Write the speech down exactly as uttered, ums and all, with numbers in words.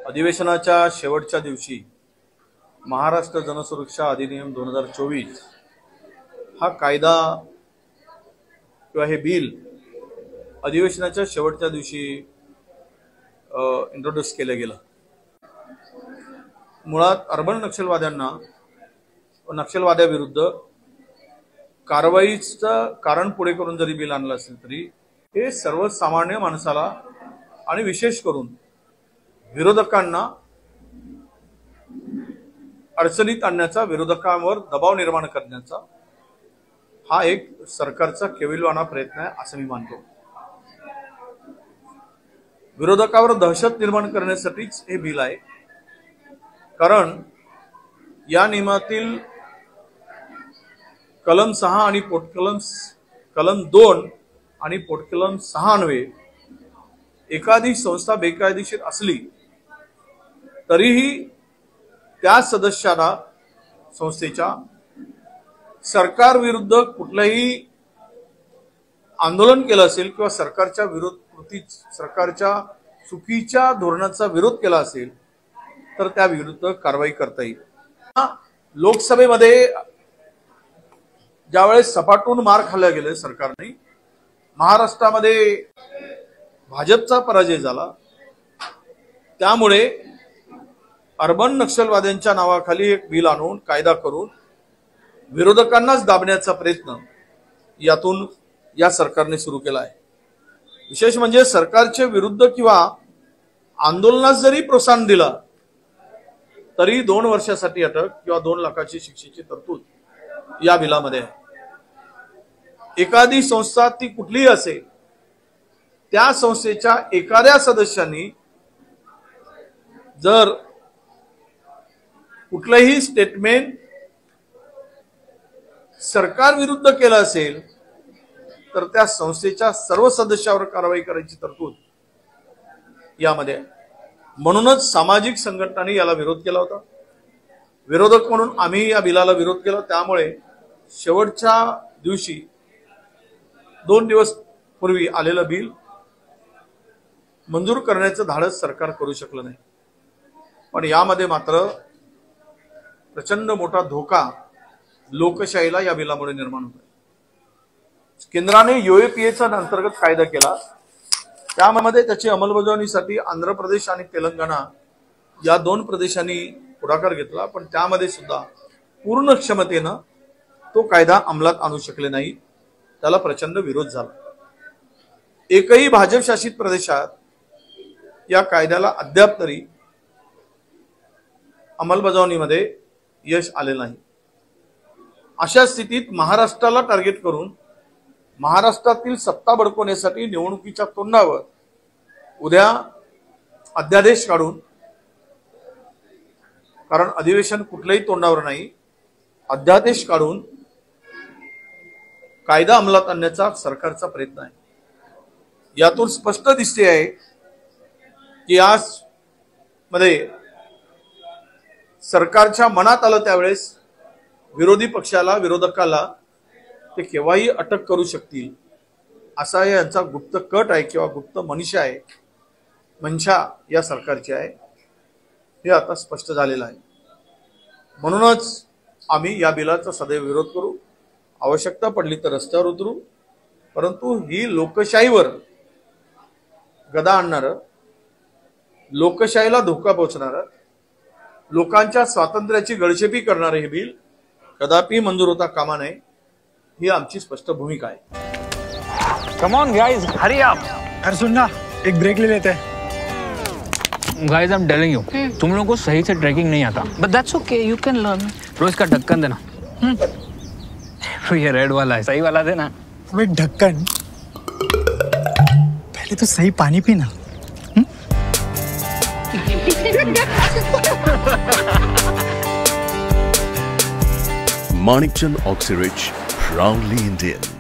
अधिवेशनाच्या शेवटच्या दिवशी महाराष्ट्र जनसुरक्षा अधिनियम दोन हजार चोवीस हा कायदा किंवा हे बिल अधिवेशनाच्या शेवटच्या दिवशी इंट्रोड्यूस केलं गेलं। मुळात अर्बन नक्षलवाद्यांना नक्षलवाद्याविरुद्ध कारवाईचं कारण पुढे करून जरी बिल आणलं असेल तरी हे सर्वसामान्य माणसाला आणि विशेष करून विरोधकांना अडचणीत आणण्याचा, विरोधकांवर दबाव निर्माण करण्याचा हा एक सरकारचा केविलवाणा प्रयत्न आहे असं मी मानतो। विरोधकावर दहशत निर्माण करण्यासाठीच हे बिल आहे, कारण या नियमातील कलम सहा आणि पोटकलम कलम दोन आणि पोटकलम सहा अन्वये एखादी संस्था बेकायदेशीर असली तरीही त्या सदस्याला संस्थेच्या सरकार विरुद्ध कुठलंही आंदोलन केलं असेल किंवा सरकारच्या विरोध कृती सरकारच्या चुकीच्या धोरणाचा विरोध केला असेल तर त्या विरुद्ध कारवाई करता येईल। लोकसभेमध्ये ज्यावेळेस सपाटून मार खाल्ला गेले सरकारने, महाराष्ट्रामध्ये भाजपचा पराजय झाला, त्यामुळे अर्बन नक्षलवाद्यांच्या नावाखाली एक बिल आणून कायदा करून विरोधकांनाच दाबण्याचा प्रयत्न यातून या सरकारने सुरू केला आहे। विशेष म्हणजे सरकारच्या विरुद्ध किंवा आंदोलनास जरी प्रोत्साहन दिलं तरी दोन वर्षासाठी अटक किंवा दोन लाखाची शिक्षेची तरतूद या बिलामध्ये आहे। एखादी संस्था ती कुठलीही असेल, त्या संस्थेच्या एखाद्या सदस्यांनी जर कुठलंही स्टेटमेंट सरकार विरुद्ध केलं असेल तर त्या संस्थेच्या सर्व सदस्यावर कारवाई करायची तरतूद यामध्ये आहे। म्हणूनच सामाजिक संघटनांनी याला विरोध केला होता। विरोधक म्हणून आम्ही या बिलाला विरोध केला। त्यामुळे शेवटच्या दिवशी दोन दिवस पूर्वी आलेलं बिल मंजूर करण्याचं धाडस सरकार करू शकलं नाही। पण यामध्ये मात्र प्रचंड मोठा धोका लोकशाहीला या बिलामुळे निर्माण होतो। केंद्राने यूएपीएचा अंतर्गत कायदा केला, त्यामध्ये त्याची अंमलबजावणीसाठी आंध्र प्रदेश आणि तेलंगणा या दोन प्रदेशांनी पुढाकार घेतला, पण त्यामध्ये सुद्धा पूर्ण क्षमतेनं तो कायदा अंमलात आणू शकले नाही, त्याला प्रचंड विरोध झाला। एकही भाजप शासित प्रदेशात या कायद्याला अद्याप तरी अंमलबजावणीमध्ये यश आले नाही। अशा स्थितीत महाराष्ट्राला टार्गेट करून महाराष्ट्रातील सत्ता बळकवण्यासाठी निवडणुकीच्या तोंडावर उद्या अध्यादेश काढून, कारण अधिवेशन कुठल्याही तोंडावर नाही, अध्यादेश काढून कायदा अंमलात आणण्याचा सरकारचा प्रयत्न आहे। यातून स्पष्ट दिसते आहे की आज मध्ये सरकारच्या मनात आलं त्यावेळेस विरोधी पक्षाला, विरोधकाला ते केव्हाही अटक करू शकतील असा यांचा गुप्त कट आहे किंवा गुप्त मनीषा आहे, मनशा या सरकारची आहे, हे आता स्पष्ट झालेलं आहे। म्हणूनच आम्ही या बिलाचा सदैव विरोध करू, आवश्यकता पडली तर रस्त्यावर उतरू, परंतु ही लोकशाहीवर गदा आणणारं, लोकशाहीला धोका पोहोचणारं, लोकांच्या स्वातंत्र्याची गळचेपी करणारे हे बिल कदापि मंजूर होता कामा नये, ही आमची स्पष्ट भूमिका आहे। कम ऑन गाइस, हरी आप। अरे सुन ना, एक ब्रेक ले लेते हैं। Guys I am telling you, तुम लोगों को सही से ट्रैकिंग नहीं आता। But that's okay, you can learn. रोज का ढक्कन देना। तो ये रेड वाला है, सही वाला देना। वे ढक्कन, पहले तो सही पानी पीना। Manikchand Oxyrich, proudly Indian.